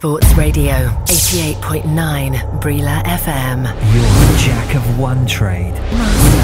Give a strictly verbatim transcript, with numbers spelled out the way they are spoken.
Sports Radio, eighty-eight point nine Brila F M. You're a jack of one trade, Master